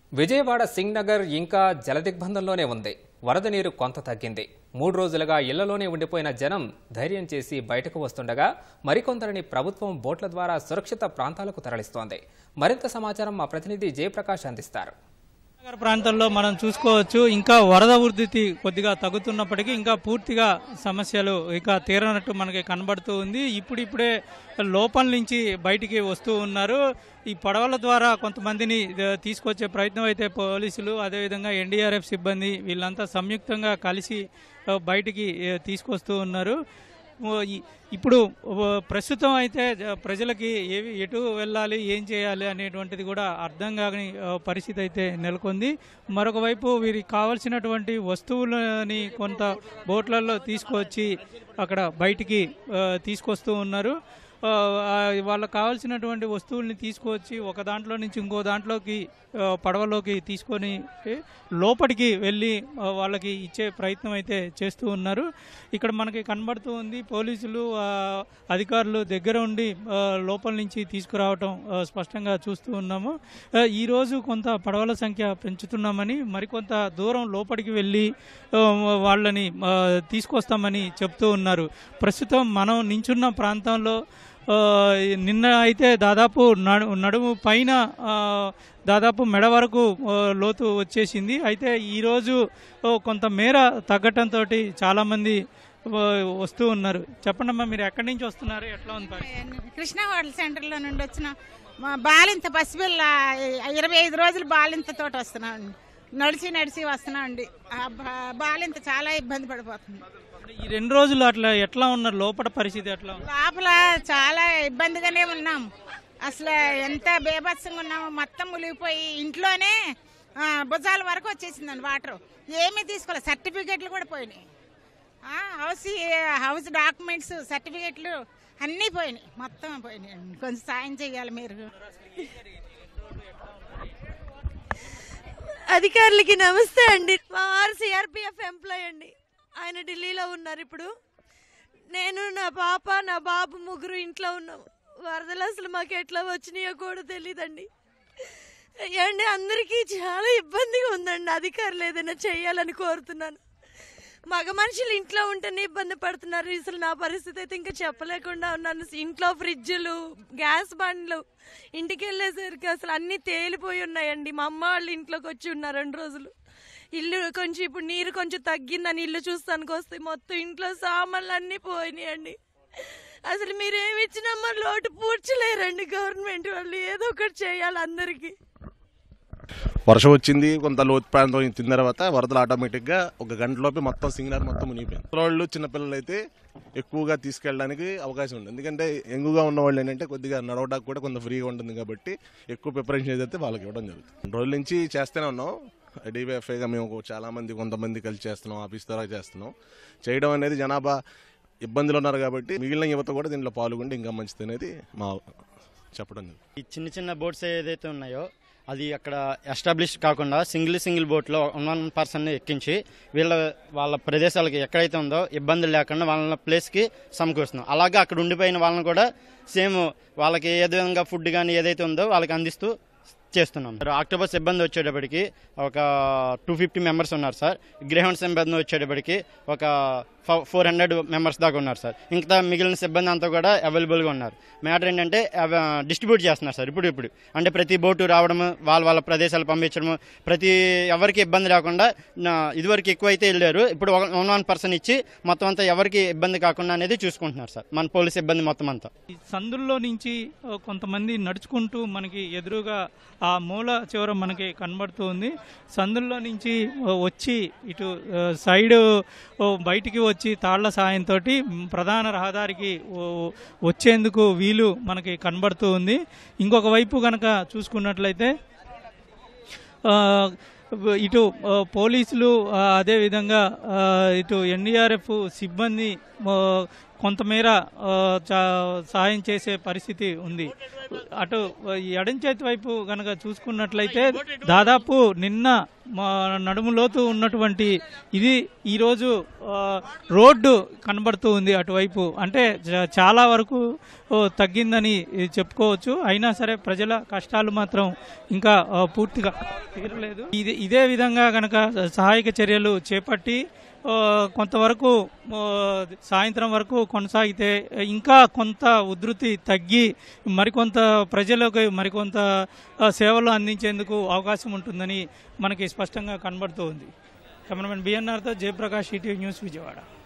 విజయవాడ సింగ్ నగర్ ఇంకా జలదిగ్బంధంలోనే ఉంది. వరద నీరు కొంత తగ్గింది. 3 రోజులుగా ఇళ్లలోనే ఉండిపోయిన జనం ధైర్యం చేసి బయటకు వస్తుండగా మరికొందరిని ప్రభుత్వం బోట్ల ద్వారా సురక్షిత ప్రాంతాలకు తరలిస్తోంది. మరింత సమాచారం మా ప్రతినిధి జయప్రకాష్ అందిస్తారు. నగర ప్రాంతంలో మనం చూసుకోవచ్చు, ఇంకా వరద ఉధృతి కొద్దిగా తగ్గుతున్నప్పటికీ ఇంకా పూర్తిగా సమస్యలు ఇక తీరనట్టు మనకి కనబడుతూ ఉంది. ఇప్పుడిప్పుడే లోపల నుంచి బయటికి వస్తూ ఉన్నారు. ఈ పడవల ద్వారా కొంతమందిని తీసుకొచ్చే ప్రయత్నం అయితే పోలీసులు, అదేవిధంగా ఎన్డీఆర్ఎఫ్ సిబ్బంది వీళ్ళంతా సంయుక్తంగా కలిసి బయటికి తీసుకొస్తూ ఉన్నారు. ఇప్పుడు ప్రస్తుతం అయితే ప్రజలకి ఎటు వెళ్ళాలి, ఏం చేయాలి అనేటువంటిది కూడా అర్థం కాని పరిస్థితి అయితే నెలకొంది. మరొక వైపు వీరికి కావాల్సినటువంటి వస్తువులని కొంత బోట్లలో తీసుకొచ్చి అక్కడ బయటికి తీసుకొస్తూ ఉన్నారు. వాళ్ళకు కావాల్సినటువంటి వస్తువుల్ని తీసుకొచ్చి ఒక దాంట్లో నుంచి ఇంకో దాంట్లోకి పడవలోకి తీసుకొని లోపలికి వెళ్ళి వాళ్ళకి ఇచ్చే ప్రయత్నం అయితే చేస్తూ ఉన్నారు. ఇక్కడ మనకి కనబడుతూ ఉంది, పోలీసులు అధికారులు దగ్గర ఉండి లోపల నుంచి తీసుకురావటం స్పష్టంగా చూస్తూ ఉన్నాము. ఈరోజు కొంత పడవల సంఖ్య పెంచుతున్నామని, మరికొంత దూరం లోపలికి వెళ్ళి వాళ్ళని తీసుకొస్తామని చెప్తూ ఉన్నారు. ప్రస్తుతం మనం నించున్న ప్రాంతంలో నిన్న అయితే దాదాపు నడుము పైన దాదాపు మెడ వరకు లోతు వచ్చేసింది. అయితే ఈరోజు కొంత మేర తగ్గటంతో చాలామంది వస్తూ ఉన్నారు. చెప్పండమ్మా, మీరు ఎక్కడి నుంచి వస్తున్నారు, ఎట్లా ఉంది? కృష్ణా హోటల్ సెంటర్లో నుండి వచ్చిన బాలింత పసిపిల్ల 25 రోజులు బాలింత తోటి వస్తున్నామండి. నడిచి వస్తున్నామండి. బాలింత చాలా ఇబ్బంది పడిపోతుంది. ఈ 2 రోజులు అట్లా ఎట్లా ఉన్నారు? లోపల పరిస్థితి ఎట్లా? లోపల చాలా ఇబ్బందిగానే ఉన్నాం. అసలు ఎంత బేభత్సంగా ఉన్నాము. మొత్తం మునిగిపోయి ఇంట్లోనే భుజాల వరకు వచ్చేసిందండి వాటర్. ఏమీ తీసుకోలేదు. సర్టిఫికెట్లు కూడా పోయినాయి. హౌస్ డాక్యుమెంట్స్, సర్టిఫికెట్లు అన్నీ పోయినాయి, మొత్తం పోయినాయి. కొంచెం సాయం చేయాలి మీరు. అధికారులకి నమస్తే అండి. మా వారు సిఆర్పిఎఫ్ ఎంప్లాయ్ అండి. ఆయన ఢిల్లీలో ఉన్నారు. ఇప్పుడు నేను, నా పాప, నా బాబు ముగ్గురు ఇంట్లో ఉన్నాము. వరదలు అసలు మాకు ఎట్లా వచ్చినాయో కూడా తెలియదండి. అండి అందరికీ చాలా ఇబ్బందిగా ఉందండి. అధికారులు ఏదైనా చెయ్యాలని కోరుతున్నాను. మగ మనుషులు ఇంట్లో ఉంటేనే ఇబ్బంది పడుతున్నారు. అసలు నా పరిస్థితి అయితే ఇంకా చెప్పలేకుండా ఉన్నాను. ఇంట్లో ఫ్రిడ్జ్లు, గ్యాస్ బండ్లు, ఇంటికి వెళ్ళేసరికి అసలు అన్నీ తేలిపోయి ఉన్నాయండి. మా అమ్మ వాళ్ళు ఇంట్లోకి వచ్చి ఉన్నారు 2 రోజులు. ఇల్లు కొంచెం ఇప్పుడు నీరు కొంచెం తగ్గిందని ఇల్లు చూస్తానికి వస్తే మొత్తం ఇంట్లో సామాన్లు అన్నీ పోయినాయండి. అసలు మీరేమి ఇచ్చినా మా లోటు పూడ్చలేరండి. గవర్నమెంట్ వాళ్ళు ఏదో ఒకటి చేయాలి అందరికీ. వర్షం వచ్చింది, కొంత లోతు ప్రాంతం తిన్న తర్వాత వరదలు ఆటోమేటిక్గా 1 గంటలోపే మొత్తం సింగనర్ మొత్తం మునిగిపోయింది. వాళ్ళు చిన్నపిల్లలు అయితే ఎక్కువగా తీసుకెళ్ళడానికి అవకాశం ఉంది. ఎందుకంటే యంగుగా ఉన్న వాళ్ళు ఏంటంటే కొద్దిగా నడవడానికి కూడా కొంత ఫ్రీగా ఉంటుంది కాబట్టి ఎక్కువ ప్రిపరేషన్ ఏదైతే వాళ్ళకి ఇవ్వడం జరుగుతుంది. 2 రోజుల నుంచి చేస్తూనే ఉన్నాం. డివైఎఫ్ఐగా మేము చాలా మంది, కొంతమంది కలిసి చేస్తున్నాం, ఆఫీస్ ద్వారా చేస్తున్నాం. చేయడం అనేది జనాభా ఇబ్బందులు ఉన్నారు కాబట్టి మిగిలిన యువత కూడా దీంట్లో పాల్గొంటే ఇంకా మంచిది అనేది మా చెప్పడం. ఈ చిన్న బోట్స్ ఏదైతే ఉన్నాయో అది అక్కడ ఎస్టాబ్లిష్ కాకుండా సింగిల్ బోట్లో 1 పర్సన్ ఎక్కించి వాళ్ళ ప్రదేశాలకి ఎక్కడైతే ఉందో ఇబ్బందులు లేకుండా వాళ్ళ ప్లేస్కి సమకూరుస్తున్నాం. అలాగే అక్కడ ఉండిపోయిన వాళ్ళని కూడా సేమ్ వాళ్ళకి ఏ విధంగా ఫుడ్ కానీ ఏదైతే ఉందో వాళ్ళకి అందిస్తూ చేస్తున్నాం. ఆక్టోబర్ సిబ్బంది వచ్చేటప్పటికి ఒక 250 మెంబర్స్ ఉన్నారు సార్. గ్రేహౌండ్ సిబ్బంది వచ్చేటప్పటికి ఒక 400 మెంబర్స్ దాకా ఉన్నారు సార్. ఇంకా మిగిలిన సిబ్బంది అంతా కూడా అవైలబుల్గా ఉన్నారు. మ్యాటర్ ఏంటంటే డిస్ట్రిబ్యూట్ చేస్తున్నారు సార్. ఇప్పుడు అంటే ప్రతి బోటు రావడము, వాళ్ళ ప్రదేశాలు పంపించడము, ప్రతి ఎవరికి ఇబ్బంది రాకుండా. ఇదివరకు ఎక్కువ అయితే వెళ్ళారు, ఇప్పుడు 1 పర్సన్ ఇచ్చి మొత్తం అంతా ఎవరికి ఇబ్బంది కాకుండా అనేది చూసుకుంటున్నారు సార్ మన పోలీస్ సిబ్బంది మొత్తం అంతా. సందుల్లో నుంచి కొంతమంది నడుచుకుంటూ మనకి ఎదురుగా ఆ మూల చివర మనకి కనబడుతూ ఉంది. సందుల్లో నుంచి వచ్చి ఇటు సైడ్ బయటికి వచ్చి తాళ్ల సాయంతో ప్రధాన రహదారికి వచ్చేందుకు వీలు మనకి కనబడుతూ ఉంది. ఇంకొక వైపు కనుక చూసుకున్నట్లయితే ఇటు పోలీసులు, అదేవిధంగా ఇటు ఎన్డీఆర్ఎఫ్ సిబ్బంది కొంతమేర సహాయం చేసే పరిస్థితి ఉంది. అటు ఎడం చేతి వైపు కనుక చూసుకున్నట్లయితే దాదాపు నిన్న నడుములోతు ఉన్నటువంటి ఇది ఈరోజు రోడ్డు కనబడుతూ ఉంది అటువైపు. అంటే చాలా వరకు తగ్గిందని చెప్పుకోవచ్చు. అయినా సరే ప్రజల కష్టాలు మాత్రం ఇంకా పూర్తిగా తీరలేదు. ఇదే విధంగా కనుక సహాయక చర్యలు చేపట్టి కొంతవరకు సాయంత్రం వరకు కొనసాగితే ఇంకా కొంత ఉధృతి తగ్గి మరికొంత ప్రజలకు మరికొంత సేవలు అందించేందుకు అవకాశం ఉంటుందని మనకి స్పష్టంగా కనబడుతూ ఉంది. కెమెరామెన్ బిఎన్ఆర్తో జయప్రకాష్, ఈటీవీ న్యూస్, విజయవాడ.